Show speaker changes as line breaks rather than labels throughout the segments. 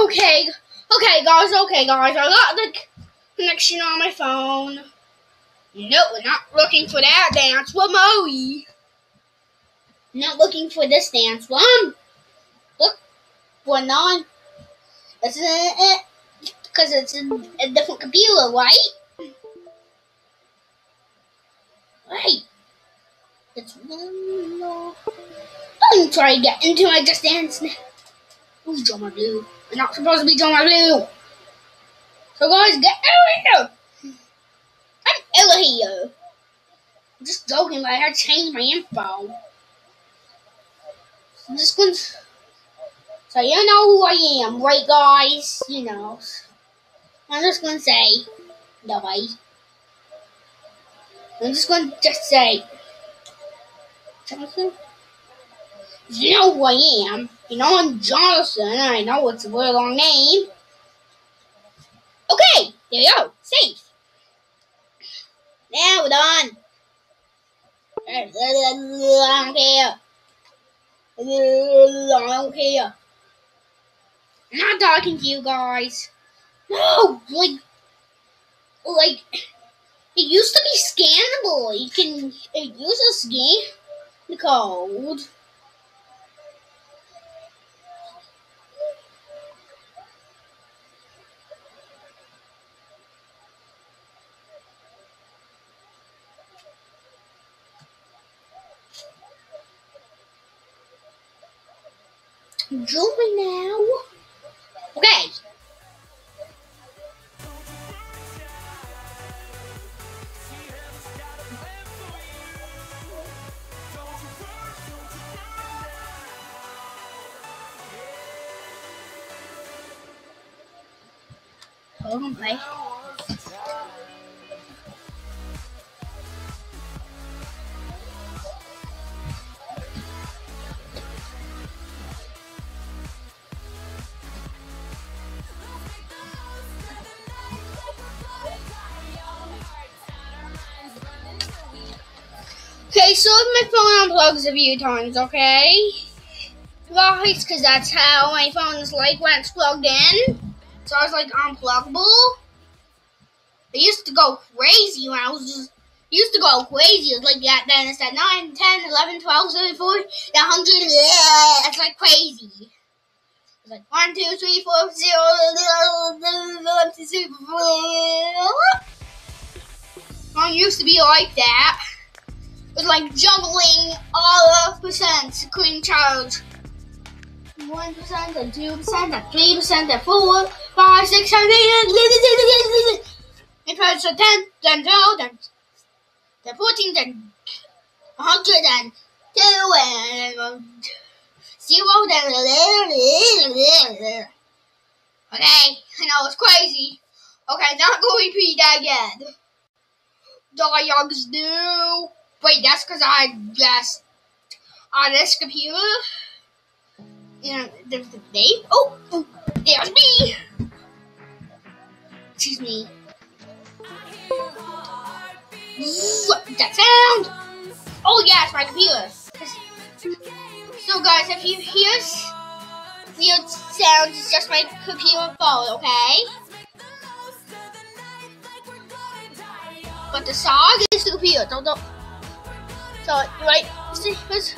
Okay, guys, I got the connection on my phone. No, we're not looking for that dance with Moe. Not looking for this dance one. Look, we're not. This isn't it, because it's a different computer, right? Right. It's one more. Don't try to get into my Just Dance. Who's Drummer Blue? We're not supposed to be Drummer Blue. So guys, get out of here. I'm Ella here. I'm just joking, but I had to change my info. I'm just going to... So you know who I am, right guys? You know. I'm just going to say... Nobody. I'm just going to say... Jonathan? You know who I am. You know I'm Jonathan, and I know it's a very long name. Okay, there you go. Safe. Now we're done. I don't care. I don't care. I'm not talking to you guys. No, like it used to be scannable. It used to scan the code. Join now. Okay. Hold on, play. Okay, so my phone unplugs a few times, okay? Guys, because that's how my phone is like when it's plugged in. So I was like unpluggable. It used to go crazy when I was just... Used to go crazy. It was like that. Then it's at 9, 10, 11, 12, 13, 14, 100. It's like crazy. It's like 1, 2, 3, 4, 0. It used to be like that. It was like juggling all of percents, couldn't charge 1% and 2% and 3% and 4, 5, 6, 7, 8, and first 10, then 12, then 14, then 100, then 2, and 0, then okay, I know it's crazy. Okay, not going to repeat that again. Dogs do. Wait, that's because I guessed on this computer. And there's the name. Oh, there's me. Excuse me. That sound. Oh yeah, it's my computer. So guys, if you hear weird sounds, it's just my computer phone, okay? But the song is the computer. Don't. So, right, see,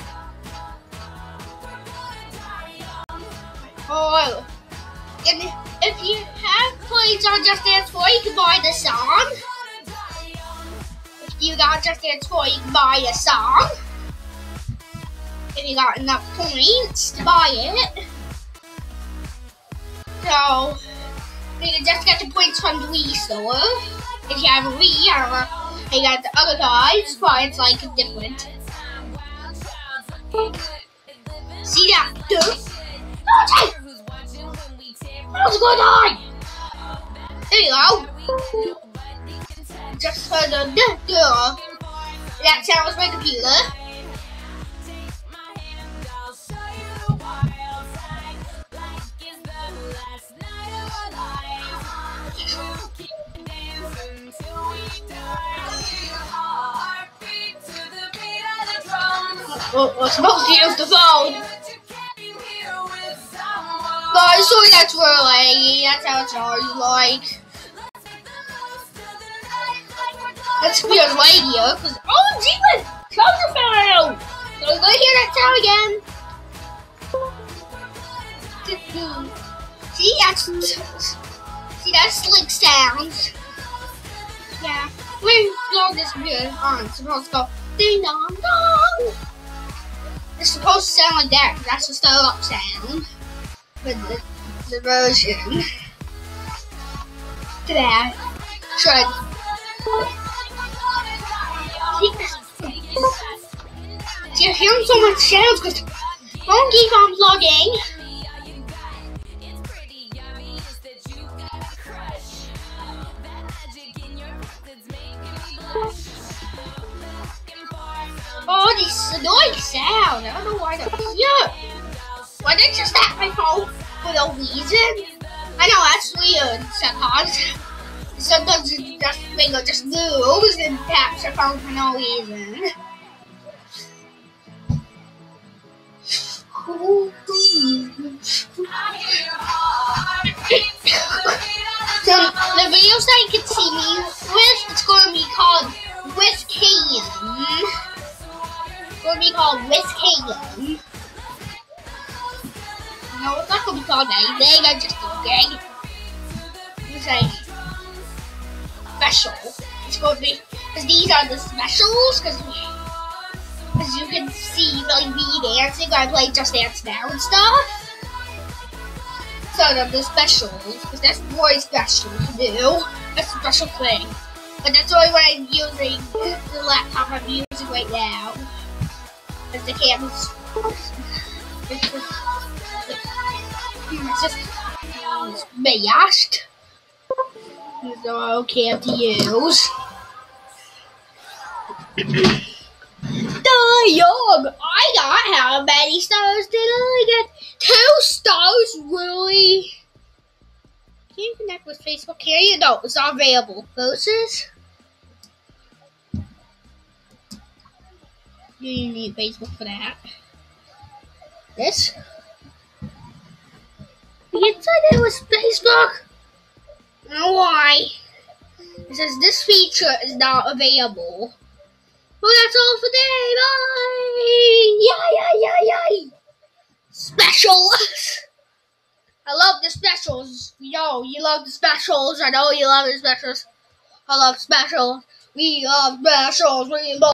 oh, and if you have played on Just Dance 4, you can buy the song. If you got Just Dance 4, you can buy the song. If you got enough points to buy it. So, you can just get the points from the Wii store. If you have a Wii, or you got the other guys, but it's like different. See that? Okay! How's it going on? There you go. Just heard the door. That sound was my computer. We're supposed to use the phone. Guys, sorry, that's real laggy. That's how it's always like. That's feels laggier, because oh jeepers! Closure fell out! So we're gonna hear that sound again. See that's slick sounds. Yeah. We vlog this video on. It's supposed to go ding dong dong. It's supposed to sound like that, because that's the startup sound. But the version. To that. Should. You're hearing so much sounds because don't keep on vlogging. Oh, this annoying sound. I don't know why they're here. Why did you snap my phone for no reason? I know that's weird sometimes. Sometimes your finger just moves and taps your phone for no reason. So the videos that you can see me with, it's going to be called With Kayan. It's going to be called With Kayan. No, it's not going to be called anything. I just think it's like special. It's going to be because these are the specials. Because you can see like me dancing. I play Just Dance Now and stuff. So they're the specials, because that's very special to do. That's a special thing. But that's only when I'm using the laptop I'm using right now. Because the camera's it's just mashed. So okay to use. Young. I got how many stars did I get? 2 stars, really? Can you connect with Facebook? Can you? No, it's not available. Versus? You need Facebook for that. This? You said it was Facebook? I don't know why. It says this feature is not available. Well, that's all for today. Bye! Yay! Specials! I love the specials. Yo, you love the specials. I know you love the specials. I love specials. We love specials. We love